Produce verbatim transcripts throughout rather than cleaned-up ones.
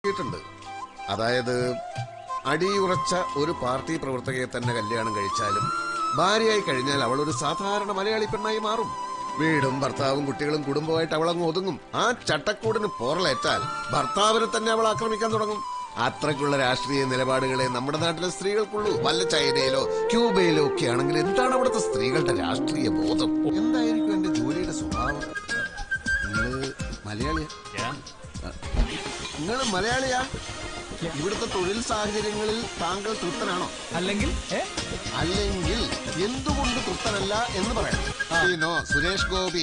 ണ്ട് അതായത് അടിയുറച്ച ഒരു പാർട്ടി പ്രവർത്തകയെ തന്നെ കല്യാണം കഴിച്ചാലും ഭാര്യയായി കഴിഞ്ഞാൽ അവൾ ഒരു സാധാരണ മലയാളി പെണ്ണായി മാറും. വീടും ഭർത്താവും കുട്ടികളും കുടുംബമായിട്ട് അവളങ്ങ് ഒതുങ്ങും. ആ ചട്ടക്കൂടിന് പോറലേറ്റാൽ ഭർത്താവിനെ തന്നെ അവൾ ആക്രമിക്കാൻ തുടങ്ങും. അത്രയ്ക്കുള്ള രാഷ്ട്രീയ നിലപാടുകളെ നമ്മുടെ നാട്ടിലെ സ്ത്രീകൾക്കുള്ളൂ. വല്ല ചൈനയിലോ ക്യൂബയിലോ ഒക്കെ ആണെങ്കിൽ എന്താണ് അവിടുത്തെ സ്ത്രീകളുടെ രാഷ്ട്രീയ ബോധം? എന്തായിരിക്കും എന്റെ ജോലിയുടെ സ്വഭാവം? നിങ്ങള് മലയാളിയാ? നിങ്ങള് മലയാളിയാ? ഇവിടുത്തെ തൊഴിൽ സാഹചര്യങ്ങളിൽ താങ്കൾ തൃപ്തനാണോ? അല്ലെങ്കിൽ അല്ലെങ്കിൽ എന്തുകൊണ്ട് തൃപ്തനല്ല എന്ന് പറയാം. സുരേഷ് ഗോപി,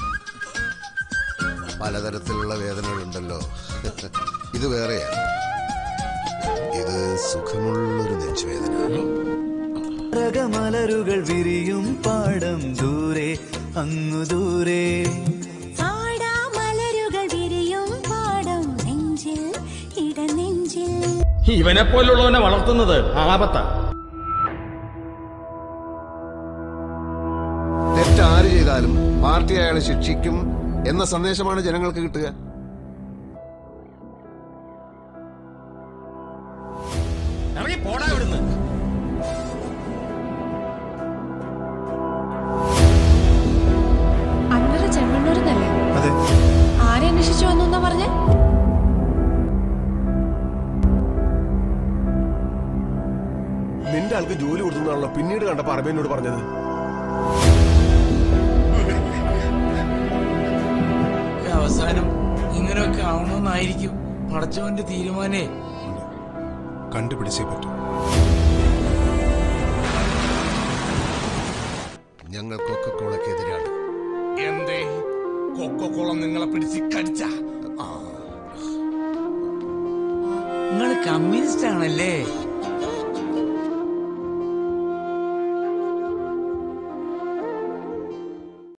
പലതരത്തിലുള്ള വേദനകളുണ്ടല്ലോ. ഇത് വേറെയാണ്. ഇത് സുഖമുള്ളൊരു നെഞ്ചുവേദന. മലരുകൾ വിരിയും പാടം ദൂരെ അങ്ങു ദൂരെ. ഇവനെ പോലുള്ളവനെ വളർത്തുന്നത് ആപത്താ. തെറ്റാര് ചെയ്താലും പാർട്ടി അയാളെ ശിക്ഷിക്കും എന്ന സന്ദേശമാണ് ജനങ്ങൾക്ക് കിട്ടുക. ഇറങ്ങി പോടാ ഇവിടുന്ന്. അന്നൊരു ചെമ്മണ്ണൂരെന്നല്ലേ? ആരെ അന്വേഷിച്ചു വന്നു പറഞ്ഞ? നിന്റെ ആൾക്ക് ജോലി കൊടുത്തുന്നാണല്ലോ പിന്നീട് കണ്ടപ്പോ അറബേനോട് പറഞ്ഞത്. അവസാനം ഇങ്ങനെയൊക്കെ ആവണമെന്നായിരിക്കും പടച്ചവന്റെ തീരുമാനേ. കണ്ടുപിടിച്ചേ പറ്റും. ഞങ്ങൾ കൊക്കക്കോളക്കെതിരാണ്. എന്തേ കൊക്കക്കോളം നിങ്ങളെ പിടിച്ച് കടിച്ച? നിങ്ങൾ കമ്മ്യൂണിസ്റ്റ് ആണല്ലേ?